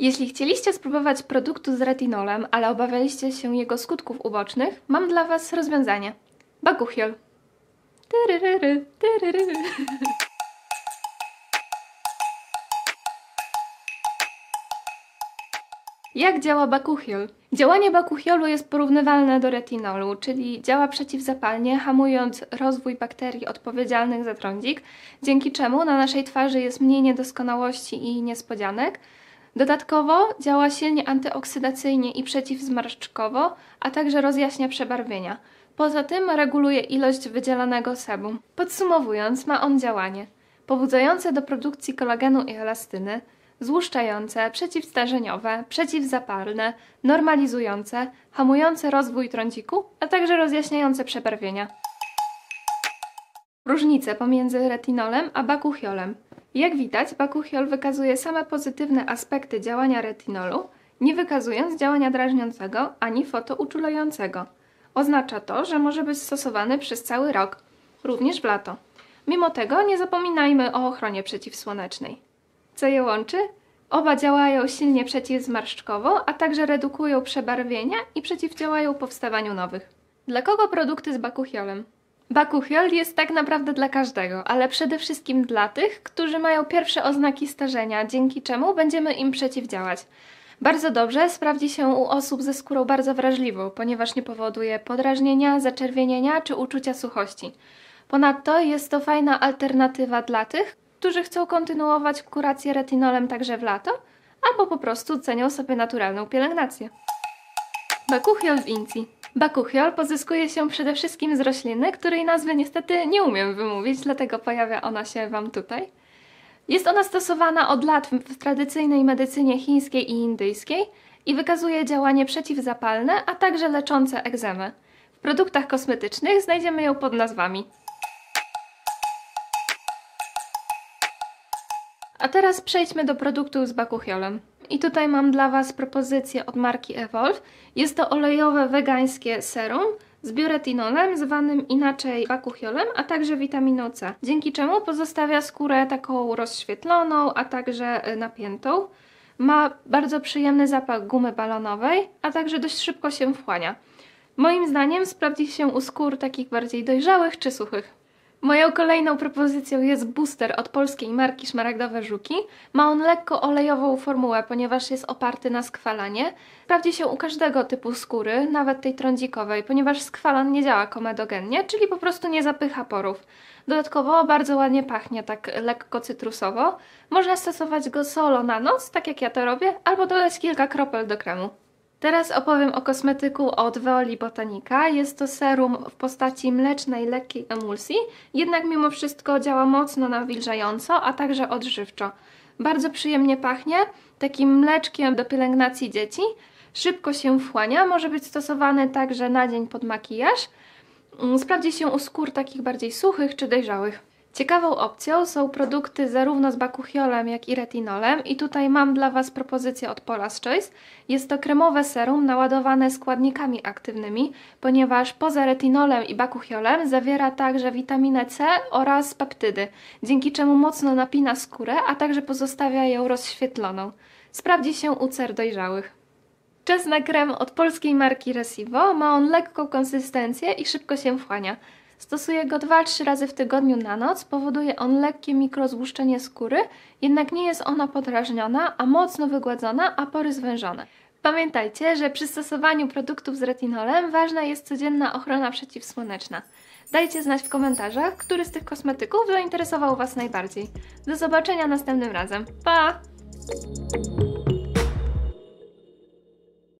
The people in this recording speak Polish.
Jeśli chcieliście spróbować produktu z retinolem, ale obawialiście się jego skutków ubocznych, mam dla Was rozwiązanie. Bakuchiol. Tyryryry, tyryryry. Jak działa bakuchiol? Działanie bakuchiolu jest porównywalne do retinolu, czyli działa przeciwzapalnie, hamując rozwój bakterii odpowiedzialnych za trądzik, dzięki czemu na naszej twarzy jest mniej niedoskonałości i niespodzianek. Dodatkowo działa silnie antyoksydacyjnie i przeciwzmarszczkowo, a także rozjaśnia przebarwienia. Poza tym reguluje ilość wydzielanego sebum. Podsumowując, ma on działanie pobudzające do produkcji kolagenu i elastyny, złuszczające, przeciwstarzeniowe, przeciwzapalne, normalizujące, hamujące rozwój trądziku, a także rozjaśniające przebarwienia. Różnice pomiędzy retinolem a bakuchiolem. Jak widać, bakuchiol wykazuje same pozytywne aspekty działania retinolu, nie wykazując działania drażniącego ani fotouczulającego. Oznacza to, że może być stosowany przez cały rok, również w lato. Mimo tego nie zapominajmy o ochronie przeciwsłonecznej. Co je łączy? Oba działają silnie przeciwzmarszczkowo, a także redukują przebarwienia i przeciwdziałają powstawaniu nowych. Dla kogo produkty z bakuchiolem? Bakuchiol jest tak naprawdę dla każdego, ale przede wszystkim dla tych, którzy mają pierwsze oznaki starzenia, dzięki czemu będziemy im przeciwdziałać. Bardzo dobrze sprawdzi się u osób ze skórą bardzo wrażliwą, ponieważ nie powoduje podrażnienia, zaczerwienienia czy uczucia suchości. Ponadto jest to fajna alternatywa dla tych, którzy chcą kontynuować kurację retinolem także w lato, albo po prostu cenią sobie naturalną pielęgnację. Bakuchiol w Incji. Bakuchiol pozyskuje się przede wszystkim z rośliny, której nazwy niestety nie umiem wymówić, dlatego pojawia ona się Wam tutaj. Jest ona stosowana od lat w tradycyjnej medycynie chińskiej i indyjskiej i wykazuje działanie przeciwzapalne, a także leczące egzemę. W produktach kosmetycznych znajdziemy ją pod nazwami. A teraz przejdźmy do produktu z bakuchiolem. I tutaj mam dla Was propozycję od marki Evolve. Jest to olejowe wegańskie serum z bioretinolem, zwanym inaczej bakuchiolem, a także witaminą C. Dzięki czemu pozostawia skórę taką rozświetloną, a także napiętą. Ma bardzo przyjemny zapach gumy balonowej, a także dość szybko się wchłania. Moim zdaniem sprawdzi się u skór takich bardziej dojrzałych czy suchych. Moją kolejną propozycją jest booster od polskiej marki Szmaragdowe Żuki. Ma on lekko olejową formułę, ponieważ jest oparty na skwalanie. Sprawdzi się u każdego typu skóry, nawet tej trądzikowej, ponieważ skwalan nie działa komedogennie, czyli po prostu nie zapycha porów. Dodatkowo bardzo ładnie pachnie, tak lekko cytrusowo. Można stosować go solo na noc, tak jak ja to robię, albo dodać kilka kropel do kremu. Teraz opowiem o kosmetyku od Veoli Botanica. Jest to serum w postaci mlecznej, lekkiej emulsji, jednak mimo wszystko działa mocno nawilżająco, a także odżywczo. Bardzo przyjemnie pachnie, takim mleczkiem do pielęgnacji dzieci. Szybko się wchłania, może być stosowany także na dzień pod makijaż. Sprawdzi się u skór takich bardziej suchych czy dojrzałych. Ciekawą opcją są produkty zarówno z bakuchiolem, jak i retinolem i tutaj mam dla Was propozycję od Paula's Choice. Jest to kremowe serum naładowane składnikami aktywnymi, ponieważ poza retinolem i bakuchiolem zawiera także witaminę C oraz peptydy, dzięki czemu mocno napina skórę, a także pozostawia ją rozświetloną. Sprawdzi się u cer dojrzałych. Czas na krem od polskiej marki Resivo. Ma on lekką konsystencję i szybko się wchłania. Stosuję go 2-3 razy w tygodniu na noc, powoduje on lekkie mikrozłuszczenie skóry, jednak nie jest ona podrażniona, a mocno wygładzona, a pory zwężone. Pamiętajcie, że przy stosowaniu produktów z retinolem ważna jest codzienna ochrona przeciwsłoneczna. Dajcie znać w komentarzach, który z tych kosmetyków zainteresował Was najbardziej. Do zobaczenia następnym razem. Pa!